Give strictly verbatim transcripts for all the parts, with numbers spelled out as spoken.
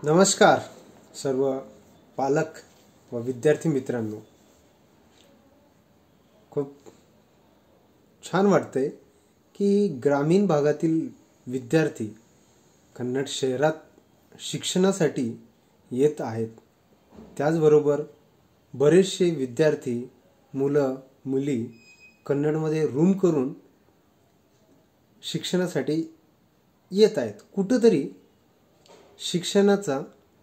नमस्कार सर्व पालक व विद्यार्थी मित्रांनो. खूप छान वाटतंय की ग्रामीण भागातील विद्यार्थी कन्नड शहरात शिक्षणासाठी येत आहेत. त्याचबरोबर बरेचसे विद्यार्थी मुलं मुली कन्नडमध्ये रूम करून शिक्षणासाठी येत आहेत. कुठेतरी शिक्षणाचा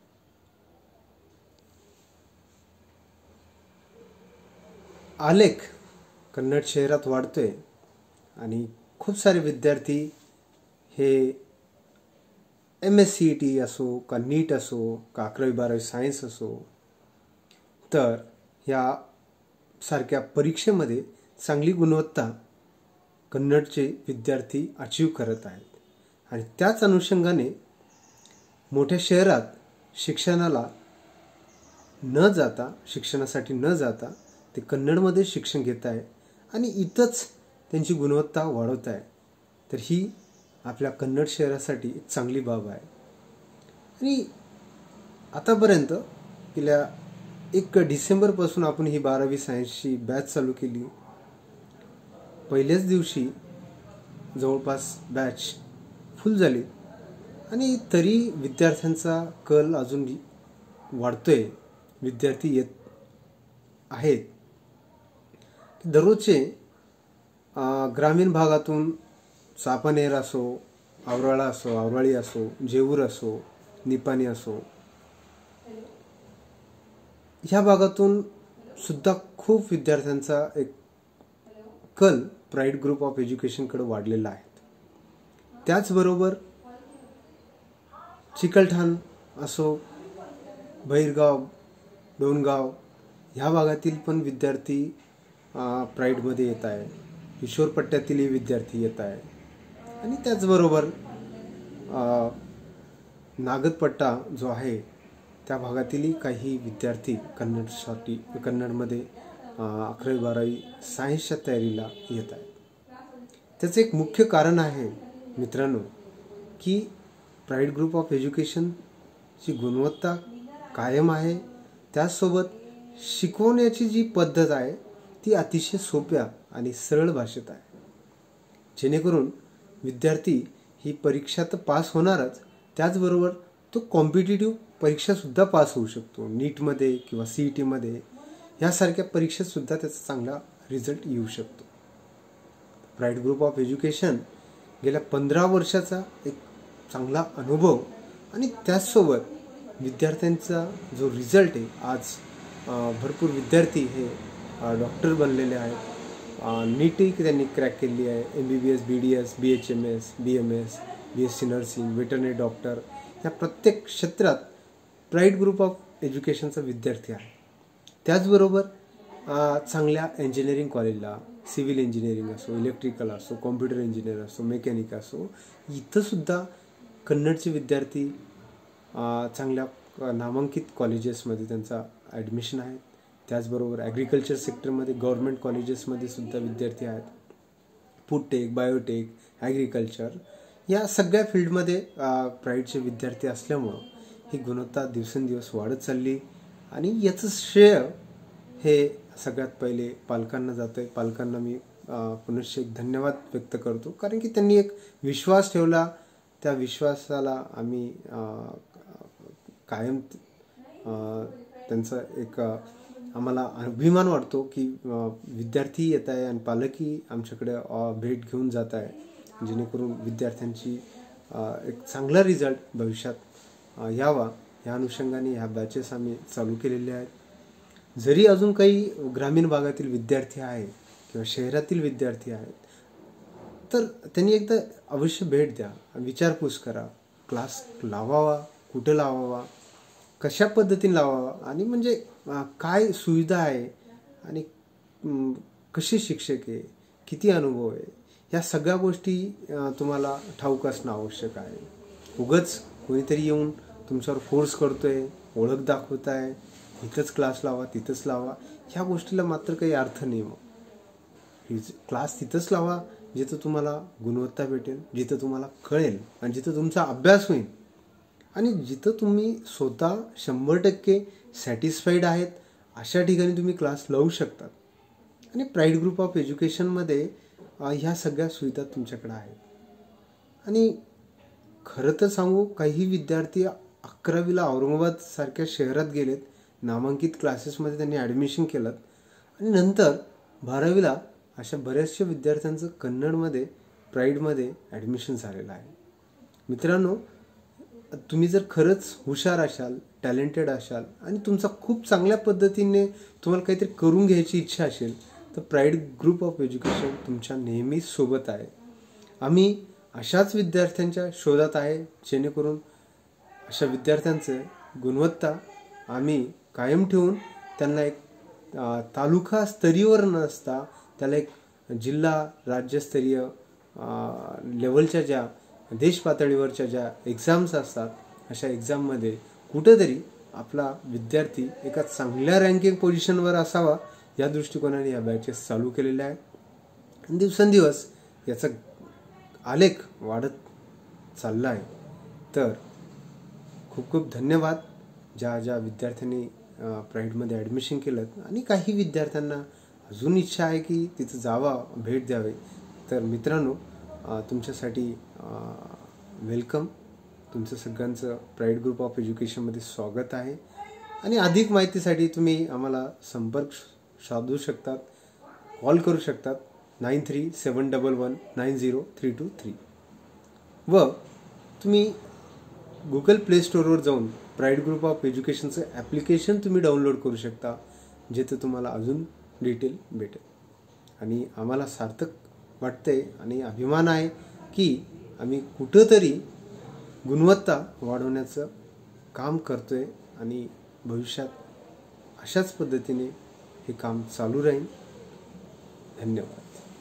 आलेख कन्नड शहरात वाढतोय आणि खूप सारे विद्यार्थी हे M S C E T असो का नीट असो का अकरावी बारावी सायन्स असो तर ह्या सारख्या परीक्षेमध्ये चांगली गुणवत्ता कन्नडचे विद्यार्थी अचीव करत आहेत. आणि त्याच अनुषंगाने मोठ्या शहरात शिक्षणाला न जाता शिक्षणासाठी न जाता ते कन्नडमध्ये शिक्षण घेत आहे आणि इथंच त्यांची गुणवत्ता वाढवत आहे. तर ही आपल्या कन्नड शहरासाठी एक चांगली बाब आहे. आणि आतापर्यंत गेल्या एक डिसेंबरपासून आपण ही बारावी सायन्सची बॅच चालू केली. पहिल्याच दिवशी जवळपास बॅच फुल झाली आणि तरी विद्यार्थ्यांचा कल अजून वाढतोय. विद्यार्थी येत आहेत. दररोजचे ग्रामीण भागातून चापानेर असो, आवराळा असो, आवराळी असो, जेऊर असो, निपाणी असो, ह्या भागातून सुद्धा खूप विद्यार्थ्यांचा एक कल प्राईड ग्रुप ऑफ एज्युकेशनकडे वाढलेला आहे. त्याचबरोबर चिकलठाण असो, भैरगाव, डोणगाव ह्या भागातील पण विद्यार्थी प्राईडमध्ये येत आहे. किशोरपट्ट्यातीलही विद्यार्थी येत आहे. आणि त्याचबरोबर नागदपट्टा जो आहे त्या भागातीलही काही विद्यार्थी कन्नडसाठी कन्नडमध्ये अकरावी बारावी सायन्सच्या तयारीला येत आहेत. त्याचं एक मुख्य कारण आहे मित्रांनो की प्राईड ग्रुप ऑफ एज्युकेशनची गुणवत्ता कायम आहे. त्याचसोबत शिकवण्याची जी पद्धत आहे ती अतिशय सोप्या आणि सरळ भाषेत आहे. जेणेकरून विद्यार्थी ही परीक्षा तर पास होणारच, त्याचबरोबर तो कॉम्पिटिटिव्ह परीक्षासुद्धा पास होऊ शकतो. नीटमध्ये किंवा सी ई टीमध्ये ह्यासारख्या परीक्षेतसुद्धा त्याचा चांगला रिझल्ट येऊ शकतो. प्राईड ग्रुप ऑफ एज्युकेशन गेल्या पंधरा वर्षाचा एक चांगला अनुभव आणि त्याचसोबत विद्यार्थ्यांचा जो रिझल्ट आहे, आज भरपूर विद्यार्थी हे डॉक्टर बनलेले आहेत. नीटही त्यांनी क्रॅक केली आहे. M B B S, B D S, B H M S, B M S, B S C nursing, veterinary doctor ह्या प्रत्येक क्षेत्रात प्राईड ग्रुप ऑफ एज्युकेशनचा विद्यार्थी आहे. त्याचबरोबर चांगल्या इंजिनिअरिंग कॉलेजला सिव्हिल इंजिनिअरिंग असो, इलेक्ट्रिकल असो, कॉम्प्युटर इंजिनियर असो, मेकॅनिक असो, इथंसुद्धा कन्नडचे विद्यार्थी चांगल्या नामांकित कॉलेजेसमध्ये त्यांचा ॲडमिशन आहे. त्याचबरोबर ॲग्रिकल्चर सेक्टरमध्ये गव्हर्नमेंट कॉलेजेसमध्ये सुद्धा विद्यार्थी आहेत. फूडटेक, बायोटेक, ॲग्रिकल्चर या सगळ्या फील्डमध्ये प्राईडचे विद्यार्थी असल्यामुळं ही गुणवत्ता दिवसेंदिवस वाढत चालली. आणि याचं श्रेय हे सगळ्यात पहिले पालकांना जातं आहे. पालकांना मी पुनश्च एक धन्यवाद व्यक्त करतो, कारण की त्यांनी एक विश्वास ठेवला. त्या विश्वासाला आम्ही कायम त्यांचा एक आम्हाला अभिमान वाटतो की विद्यार्थी येत आहे आणि पालकही आमच्याकडे भेट घेऊन जात आहे, जेणेकरून विद्यार्थ्यांची एक चांगला रिझल्ट भविष्यात यावा या अनुषंगाने ह्या बॅचेस आम्ही चालू केलेले आहेत. जरी अजून काही ग्रामीण भागातील विद्यार्थी आहे किंवा शहरातील विद्यार्थी आहेत तर त्यांनी एकदा अवश्य भेट द्या, विचारपूस करा. क्लास लावावा, कुठं लावावा, कशा पद्धतीने लावावा आणि म्हणजे काय सुविधा आहे आणि कसे शिक्षक आहे, किती अनुभव आहे, या सगळ्या गोष्टी तुम्हाला ठाऊक असणं आवश्यक आहे. उगाच कोणीतरी येऊन तुमच्यावर फोर्स करतोय, ओळख दाखवत आहे, इथंच क्लास लावा, तिथंच लावा, ह्या गोष्टीला मात्र काही अर्थ नाही. मग क्लास तिथंच लावा जिथं तुम्हाला गुणवत्ता भेटेल, जिथं तुम्हाला कळेल आणि जिथं तुमचा अभ्यास होईल. आणि जिथं तुम्ही स्वतः शंभर टक्के सॅटिस्फाईड आहेत अशा ठिकाणी तुम्ही क्लास लावू शकतात. आणि प्राईड ग्रुप ऑफ एज्युकेशनमध्ये ह्या सगळ्या सुविधा तुमच्याकडे आहेत. आणि खरं तर सांगू, काही विद्यार्थी अकरावीला औरंगाबाद सारख्या शहरात गेलेत, नामांकित क्लासेसमध्ये त्यांनी ॲडमिशन केलं आणि नंतर बारावीला अशा बऱ्याचशा विद्यार्थ्यांचं कन्नडमध्ये प्राईडमध्ये ॲडमिशन झालेलं आहे. मित्रांनो, तुम्ही जर खरंच हुशार असाल, टॅलेंटेड असाल आणि तुमचा खूप चांगल्या पद्धतीने तुम्हाला काहीतरी करून घ्यायची इच्छा असेल तर प्राईड ग्रुप ऑफ एज्युकेशन तुमच्या नेहमीच सोबत आहे. आम्ही अशाच विद्यार्थ्यांच्या शोधात आहे जेणेकरून अशा विद्यार्थ्यांचं गुणवत्ता आम्ही कायम ठेवून त्यांना एक तालुका स्तरीयवर न असता त्याला एक जिल्हा राज्यस्तरीय लेवलच्या ज्या देश पातळीवरच्या ज्या एक्झाम्स असतात अशा एक्झाममध्ये कुठंतरी आपला विद्यार्थी एका चांगल्या रँकिंग पोझिशनवर असावा या दृष्टिकोनाने या बॅचेस चालू केलेल्या आहेत. आणि दिवसेंदिवस याचा आलेख वाढत चालला आहे. तर खूप खूप धन्यवाद ज्या ज्या विद्यार्थ्यांनी प्राईडमध्ये ॲडमिशन केलं. आणि काही विद्यार्थ्यांना अजून इच्छा आहे की तिथं जावा, भेट द्यावे. तर मित्रांनो, तुमच्यासाठी वेलकम. तुमचं सगळ्यांचं प्राईड ग्रुप ऑफ एज्युकेशनमध्ये स्वागत आहे. आणि अधिक माहितीसाठी तुम्ही आम्हाला संपर्क साधू शकतात, कॉल करू शकतात nine three seven double one nine zero three two three. व तुम्ही गुगल प्ले स्टोअरवर जाऊन प्राईड ग्रुप ऑफ एज्युकेशनचं ॲप्लिकेशन तुम्ही डाउनलोड करू शकता, जिथे तुम्हाला अजून डिटेल भेटेल. आणि आम्हाला सार्थक वाटते आणि अभिमान आहे की आम्ही कुठंतरी गुणवत्ता वाढवण्याचं काम करतोय आणि भविष्यात अशाच पद्धतीने हे काम चालू राहील. धन्यवाद.